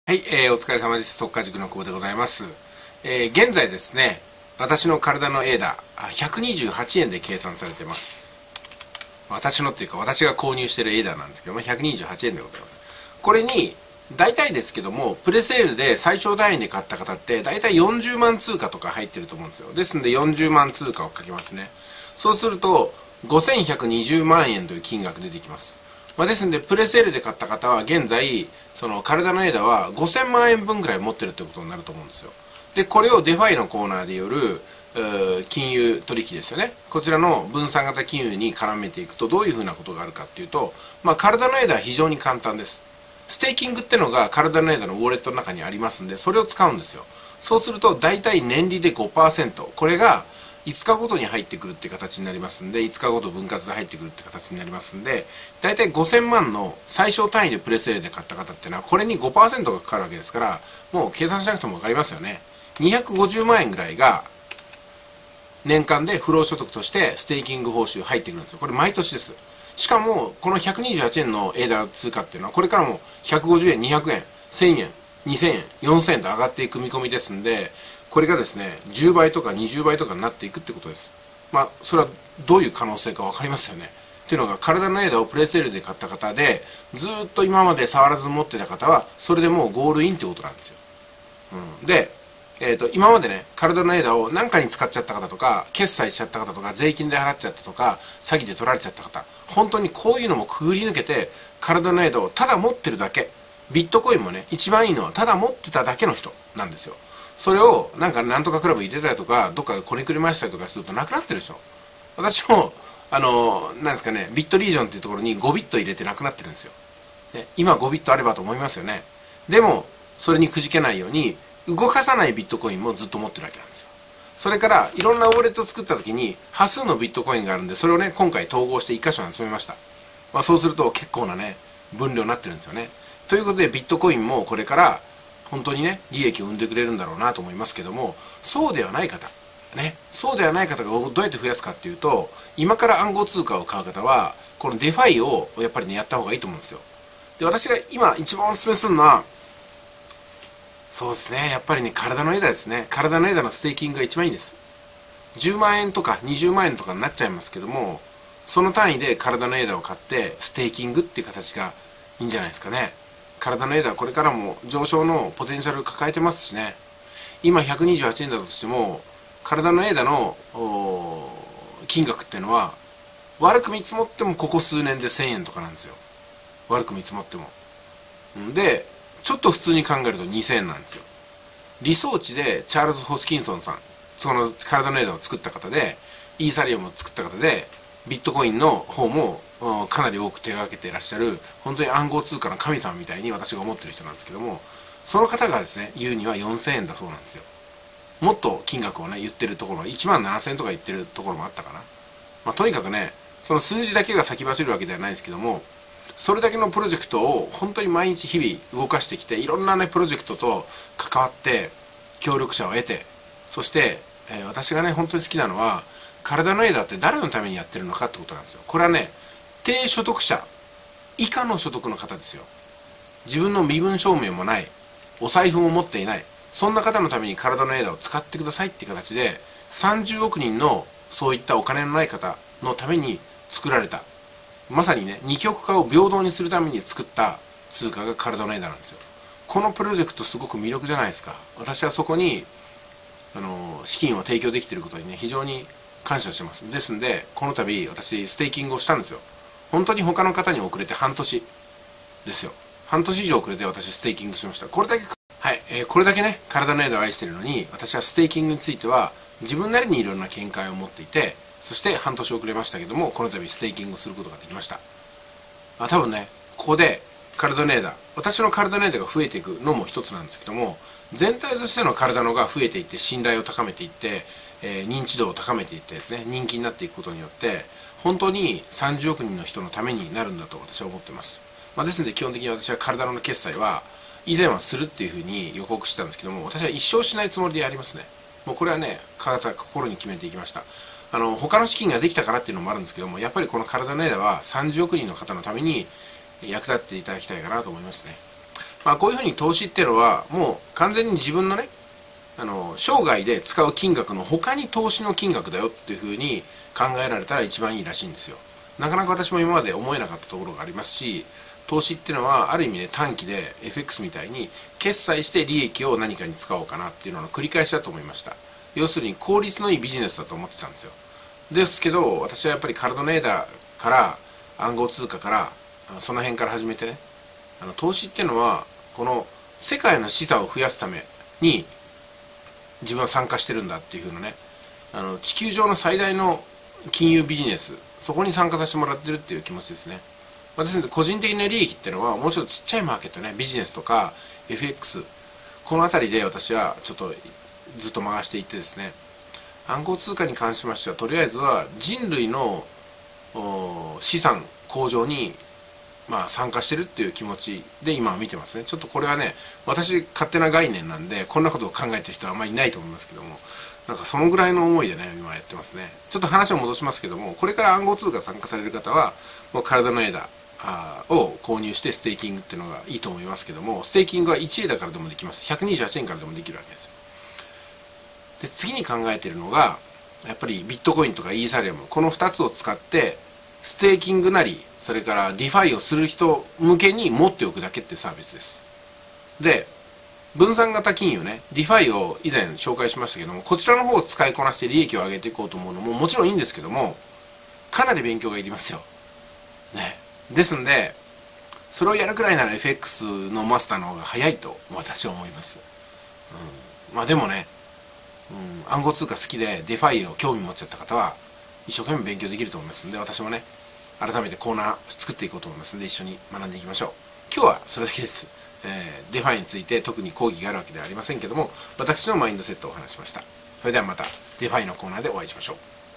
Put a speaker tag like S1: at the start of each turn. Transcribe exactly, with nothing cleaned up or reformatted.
S1: はい、えー、お疲れ様です。特化塾の久保でございます。えー、現在ですね、私の体の エーダー、ひゃくにじゅうはちえんで計算されています。私のっていうか、私が購入している エーダーなんですけども、ひゃくにじゅうはちえんでございます。これに、大体ですけども、プレセールで最小単位で買った方って、大体よんじゅうまん通貨とか入ってると思うんですよ。ですので、よんじゅうまん通貨をかけますね。そうすると、ごせんひゃくにじゅうまんえんという金額出てきます。まあ、ですので、プレセールで買った方は、現在、その体のエーダーはごせんまんえんぶんぐらい持ってるってことになると思うんですよ。で、これをデファイのコーナーでよる金融取引ですよね。こちらの分散型金融に絡めていくとどういうふうなことがあるかっていうと、まあ、体のエーダーは非常に簡単です。ステーキングってのが体のエーダーのウォレットの中にありますんで、それを使うんですよ。そうすると大体年利で ごパーセント、これがいつかごとに入ってくるって形になりますんで、いつかごと分割で入ってくるって形になりますんで、大体ごせんまんの最小単位でプレセールで買った方っていうのはこれに ごパーセント がかかるわけですから、もう計算しなくても分かりますよね。にひゃくごじゅうまんえんぐらいが年間で不労所得としてステーキング報酬入ってくるんですよ。これ毎年です。しかもこのひゃくにじゅうはちえんのエーダー通貨っていうのはこれからもひゃくごじゅうえん、にひゃくえん、せんえん、にせんえん、よんせんえんと上がっていく見込みですんで、これがですねじゅうばいとかにじゅうばいとかになっていくってことです。まあそれはどういう可能性か分かりますよね。っていうのが、体のエーダーをプレセールで買った方でずっと今まで触らず持ってた方はそれでもうゴールインってことなんですよ。うん、でえー、と今までね、体のエーダーを何かに使っちゃった方とか、決済しちゃった方とか、税金で払っちゃったとか、詐欺で取られちゃった方、本当にこういうのもくぐり抜けて、体のエーダーをただ持ってるだけ、ビットコインもね、一番いいのはただ持ってただけの人なんですよ。それをなんかなんとかクラブ入れたりとか、どっかでこねくり回したりとかするとなくなってるでしょ。私もあのなんですかね、ビットリージョンっていうところにごビット入れてなくなってるんですよ。ね、今ごビットあればと思いますよね。でもそれにくじけないように動かさないビットコインもずっと持ってるわけなんですよ。それからいろんなウォレットを作った時に端数のビットコインがあるんで、それをね今回統合していっ箇所に集めました。まあ、そうすると結構なね分量になってるんですよね。ということでビットコインもこれから本当にね利益を生んでくれるんだろうなと思いますけども、そうではない方ね、そうではない方がどうやって増やすかっていうと、今から暗号通貨を買う方はこのデファイをやっぱりねやった方がいいと思うんですよ。で、私が今一番おすすめするのは、そうですね、やっぱりね、体のエーダーですね。体のエーダーのステーキングが一番いいんです。じゅうまんえんとかにじゅうまんえんとかになっちゃいますけども、その単位で体のエーダーを買ってステーキングっていう形がいいんじゃないですかね。体のエーダーはこれからも上昇のポテンシャル抱えてますしね。今ひゃくにじゅうはちえんだとしても、体のエーダーの金額っていうのは悪く見積もってもここ数年でせんえんとかなんですよ。悪く見積もっても。で、ちょっと普通に考えるとにせんえんなんですよ。理想値でチャールズ・ホスキンソンさん、その体のエーダーを作った方で、イーサリアムを作った方で、ビットコインの方もかなり多く手がけていらっしゃる、本当に暗号通貨の神様みたいに私が思ってる人なんですけども、その方がですね言うにはよんせんえんだそうなんですよ。もっと金額をね言ってるところは、いちまんななせんえんとか言ってるところもあったかな。まあ、とにかくね、その数字だけが先走るわけではないですけども、それだけのプロジェクトを本当に毎日日々動かしてきて、いろんなねプロジェクトと関わって協力者を得て、そして、えー、私がね本当に好きなのは、体のエーダーって誰のためにやってるのかってことなんですよ。これはね、低所得者以下の所得の方ですよ。自分の身分証明もない、お財布も持っていない、そんな方のために体のエーダーを使ってくださいっていう形で、さんじゅうおくにんのそういったお金のない方のために作られた、まさにね二極化を平等にするために作った通貨が体のエーダーなんですよ。このプロジェクトすごく魅力じゃないですか。私はそこにあの資金を提供できていることにね非常に感謝してます。ですんでこの度私ステーキングをしたんですよ。本当に他の方に遅れて半年ですよ。半年以上遅れて私ステーキングしました。これだけはい、えー、これだけね体のエーダーを愛しているのに、私はステーキングについては自分なりにいろんな見解を持っていて、そして半年遅れましたけども、この度ステーキングをすることができました。あ、多分ねここで体のエーダー、私の体のエーダーが増えていくのも一つなんですけども、全体としての体のが増えていって、信頼を高めていって、えー、認知度を高めていってですね、人気になっていくことによって本当にさんじゅうおくにんの人のためになるんだと私は思ってます。まあ、ですので基本的に私は体の決済は以前はするっていうふうに予告してたんですけども、私は一生しないつもりでやりますね。もうこれはね体心に決めていきました。あの他の資金ができたからっていうのもあるんですけども、やっぱりこの体のエーダーはさんじゅうおくにんの方のために役立っていただきたいかなと思いますね。 まあ、こういうふうに投資っていうのはもう完全に自分のね、あの生涯で使う金額の他に投資の金額だよっていうふうに考えられたら一番いいらしいんですよ。なかなか私も今まで思えなかったところがありますし、投資っていうのはある意味ね、短期で エフエックス みたいに決済して利益を何かに使おうかなっていうのの繰り返しだと思いました。要するに効率のいいビジネスだと思ってたんですよ。ですけど私はやっぱりカルドネーダーから暗号通貨からその辺から始めてね、あの投資っていうのはこの世界の資産を増やすために自分は参加してるんだっていう風なね、あの地球上の最大の金融ビジネス、そこに参加させてもらってるっていう気持ちですね。私の個人的な利益っていうのはもうちょっとちっちゃいマーケットね、ビジネスとか エフエックス、 この辺りで私はちょっとずっと回していってですね、暗号通貨に関しましてはとりあえずは人類の資産向上にまあ参加してるっていう気持ちで今は見てますね。ちょっとこれはね、私勝手な概念なんでこんなことを考えてる人はあんまりいないと思いますけども、なんかそのぐらいの思いでね今やってますね。ちょっと話を戻しますけども、これから暗号通貨参加される方はもう体の枝を購入してステーキングっていうのがいいと思いますけども、ステーキングはいちえだからでもできます。ひゃくにじゅうはちえんからでもできるわけですよ。で次に考えているのがやっぱりビットコインとかイーサリアム、このふたつを使ってステーキングなりそれからディファイをする人向けに持っておくだけっていうサービスです。で分散型金融ね、ディファイを以前紹介しましたけども、こちらの方を使いこなして利益を上げていこうと思うのももちろんいいんですけども、かなり勉強がいりますよね。ですんでそれをやるくらいなら エフエックス のマスターの方が早いと私は思います、うん、まあでもね、うん、暗号通貨好きでディファイを興味持っちゃった方は一生懸命勉強できると思いますんで、私もね改めてコーナー作っていこうと思いますんで一緒に学んでいきましょう。今日はそれだけです。えー、ディファイについて特に講義があるわけではありませんけども、私のマインドセットをお話ししました。それではまたディファイのコーナーでお会いしましょう。